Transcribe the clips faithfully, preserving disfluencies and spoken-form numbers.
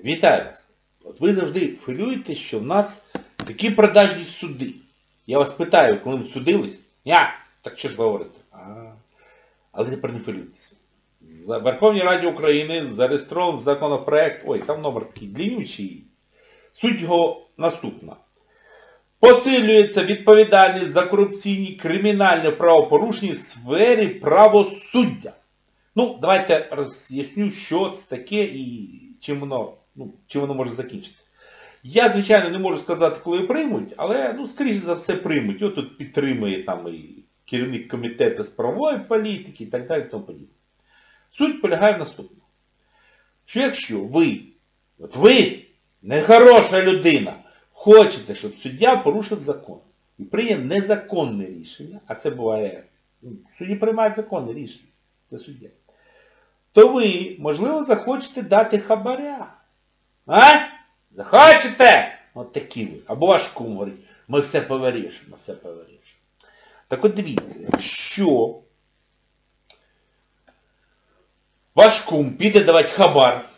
Вітаю вас! От ви завжди хвилюєтесь, що в нас такі продажні суди. Я вас питаю, коли ви судились? Я, так що ж говорите? А, але тепер не хвилюйтесь. В Верховній Раді України зареєстрований законопроект, ой, там номер такий длиннючий. Суть його наступна. Посилюється відповідальність за корупційні кримінальні правопорушення в сфері правосуддя. Ну, давайте роз'ясню, що це таке і чим воно, ну, чим воно може закінчити. Я, звичайно, не можу сказати, коли приймуть, але, ну, скоріше за все, приймуть. Його тут підтримує там і керівник комітету з правової політики і так далі, тому подібне. Суть полягає в наступному. Що якщо ви, от ви, нехороша людина, хочете, щоб суддя порушив закон і прийняв незаконне рішення, а це буває, ну, судді приймають законне рішення, це суддя, то ви, можливо, захочете дати хабаря. А? Захочете? От такі ви. Або ваш кум говорить, ми все повирішимо, все повирішимо. Так от дивіться, якщо ваш кум піде давати хабар,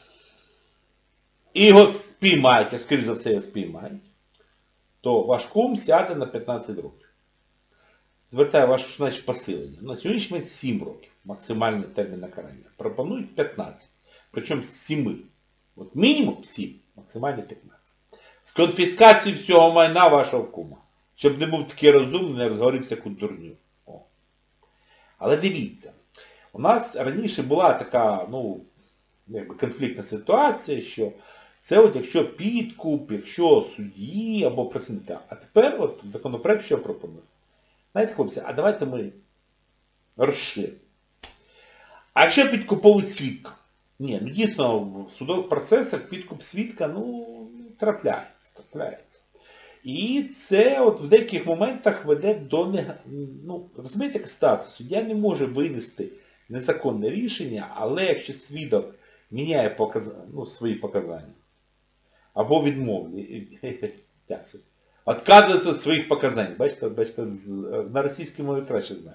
і його спіймають, а скоріше за все його спіймають, то ваш кум сяде на п'ятнадцять років. Звертаю ваше, значить, посилення. На сьогоднішній момент сім років. Максимальний термін накарання. Пропонують п'ятнадцять. Причому з семи. От мінімум сім, максимально п'ятнадцять. З конфіскацією всього майна вашого кума. Щоб не був такий розумний, не розгорівся як у дурню. О. Але дивіться, у нас раніше була така, ну, якби конфліктна ситуація, що це от якщо підкуп, якщо судді або працівника. А тепер от законопроект що пропонує? Знаєте, хлопці, а давайте ми розширимо. А якщо підкуповують свідка? Ні, ну дійсно в судових процесах підкуп свідка, ну, трапляється, трапляється. І це от в деяких моментах веде до, не... ну, розумієте, яка ситуація? Суддя не може винести незаконне рішення, але якщо свідок міняє показ... ну, свої показання, або відмовлює, відказується від своїх показань, бачите, бачите, на російській мові краще знаю.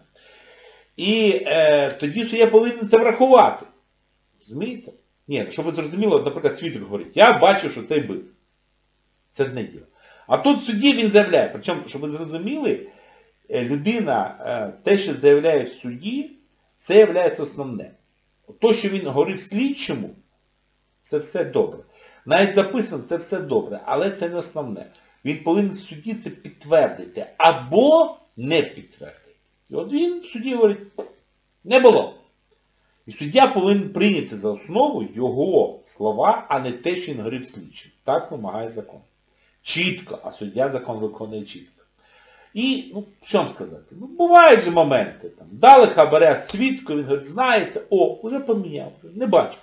І е, тоді суддя повинен це врахувати. Розумієте? Ні, щоб ви зрозуміли, от, наприклад, свідок говорить, я бачу, що цей бив. Це одне діло. А тут судді він заявляє. Причому, щоб ви зрозуміли, людина, те, що заявляє в суді, це є основне. То, що він говорив слідчому, це все добре. Навіть записано, це все добре, але це не основне. Він повинен в суді це підтвердити. Або не підтвердити. І от він в суді говорить, не було. І суддя повинен прийняти за основу його слова, а не те, що він говорив слідчим. Так вимагає закон. Чітко, а суддя закон виконує чітко. І, ну, що вам сказати? Ну, бувають же моменти. Там, дали хабаря свідку, він говорить, знаєте, о, вже поміняв, не бачу.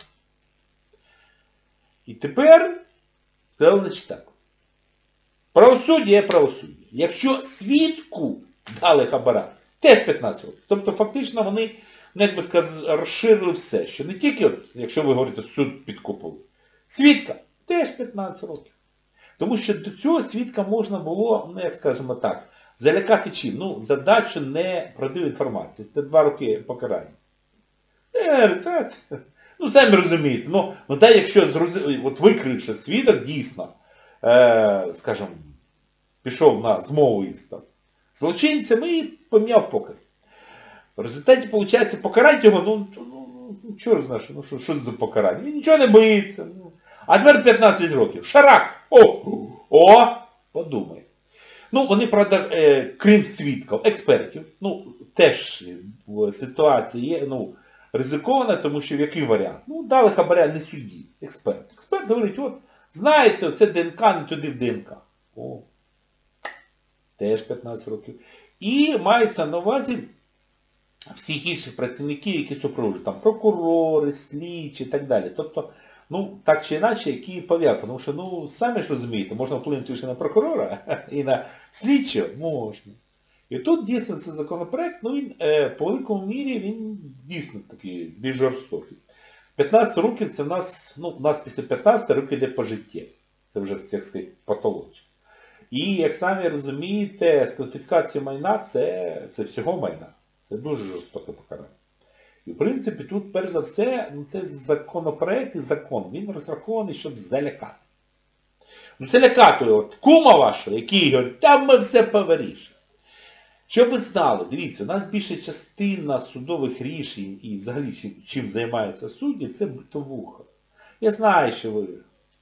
І тепер, це значить так. Правосуддя є правосуддя. Якщо свідку дали хабара, теж п'ятнадцять років. Тобто фактично вони, ну, як би сказати, розширили все. Що не тільки, от, якщо ви говорите, суд підкуповий. Свідка теж п'ятнадцять років. Тому що до цього свідка можна було, ну, як скажемо так, залякати чим? Ну, задачу неправдивої інформації. Це два роки покарання. Е, так. Ну, самі розумієте. Ну, ну так, якщо от викриють, що свідок дійсно, е, скажімо, пішов на змову із там злочинцями і поміняв показ. В результаті, виходить, покарати його, ну, ну, ну чого знаєш, ну, що, що це за покарання? Він нічого не боїться. Ну. А тепер п'ятнадцять років. Шарак! О! О! Подумай. Ну, вони, правда, е, крім свідків, експертів, ну, теж в ситуації є, ну, ризикована, тому що в який варіант? Ну, дали хабаря не судді, експерт. Експерт говорить, от, знаєте, це ДНК, не туди в ДНК. О! Теж п'ятнадцять років. І мається на увазі всіх інших працівників, які супроводжують, там, прокурори, слідчі і так далі. Тобто, ну, так чи інакше, які пов'язані. Тому що, ну, самі ж розумієте, можна вплинути лише на прокурора і на слідчого можна. І тут дійсно цей законопроект, ну, він е, по великому мірі, він дійсно такий більш жорстокий. п'ятнадцять років це в нас, ну, у нас після п'ятнадцяти років йде пожиття. Це вже, як сказати, патологія. І, як самі розумієте, з конфіскацією майна це, це всього майна. Це дуже жорстоке покарання. І в принципі, тут, перш за все, ну, це законопроект і закон. Він розрахований, щоб залякати. Ну це лякати от кума вашого, який говорить, там ми все повирішимо. Щоб ви знали, дивіться, у нас більша частина судових рішень і взагалі чим, чим займаються судді, це битовуха. Я знаю, що ви...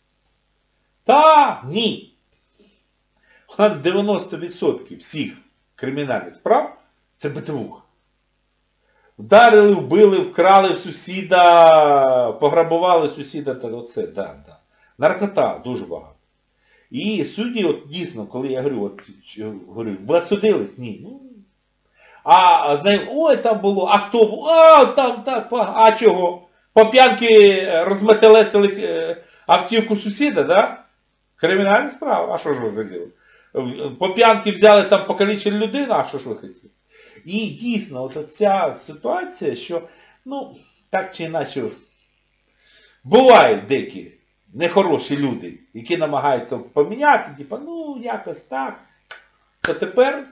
Та, ні. У нас дев'яносто відсотків всіх кримінальних справ це битовуха. Вдарили, вбили, вкрали сусіда, пограбували сусіда, та оце, да, да. Наркота дуже багато. І судді, от дійсно, коли я говорю, от, говорю, ви осудились? Ні. Ну, а, знаєте, ой, там було, а хто був? А, там, так, а чого? По п'янки розметелесили автівку сусіда, да? Кримінальна справа, а що ж ви хотіли? По п'янки взяли, там покалічили людину, а що ж ви хотіли? І дійсно, от ця ситуація, що, ну, так чи інакше, бувають деякі нехороші люди, які намагаються поміняти, типу, ну, якось так, то тепер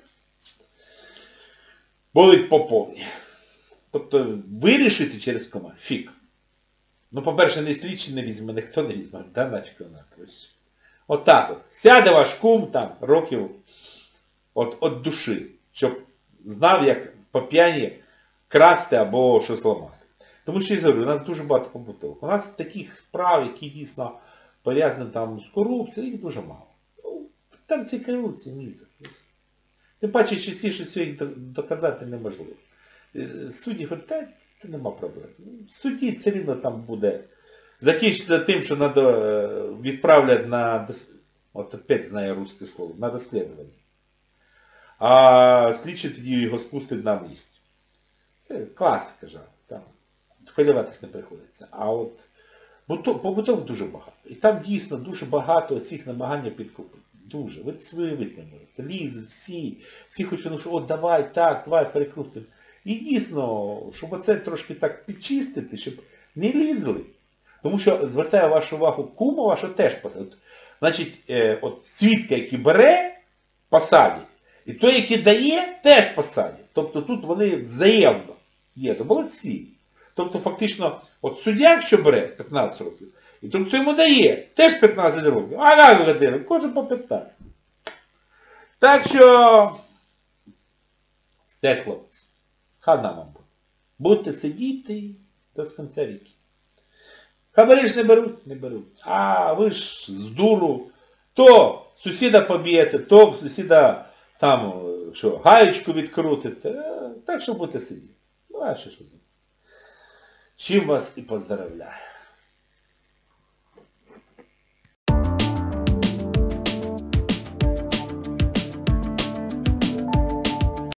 болить по повній. Тобто, вирішити через кома, фік. Ну, по-перше, не слідчий не візьме, ніхто не візьме, да, наче вона. От так от. Сяде ваш кум там років от, от душі, щоб знав, як по п'яні красти або щось ламати. Тому що, я говорю, у нас дуже багато побутових. У нас таких справ, які дійсно пов'язані там з корупцією, їх дуже мало. Ну, там ці корупції мізер. Тим паче, частіше сьогодні доказати неможливо. Судді говорять, та, та нема проблем. Судді все рівно там буде. Закінчиться тим, що надо, відправлять на, от опять знаю русське слово, на дослідження. А слідчий тоді його спустить на місці. Це класика жар. Там хвилюватись не приходиться. А от побутових дуже багато. І там дійсно дуже багато цих намагань підкупити. Дуже. Ви це виявити не можете. Лізуть всі. Всі хочуть, ну що, от давай, так, давай, перекрутимо. І дійсно, щоб оце трошки так підчистити, щоб не лізли. Тому що, звертаю вашу увагу, кума вашу теж посадять. Значить, е, от свідка, який бере, посадять. І той, який дає, теж посадять. Тобто тут вони взаємно є. То молодці. Тобто фактично, от суддя, якщо бере п'ятнадцять років, і той, хто йому дає, теж п'ятнадцять років. А як години? Кожен по п'ятнадцять. Так що, все, хлопці, хана вам буде. Будьте сидіти до кінця віки. Хабарі ж не беруть? Не беруть. А ви ж з дуру, то сусіда поб'єте, то сусіда там, що, гаєчку відкрутите. Так що будете сидіти. Ну, а що ж ви? Чим вас і поздравляю.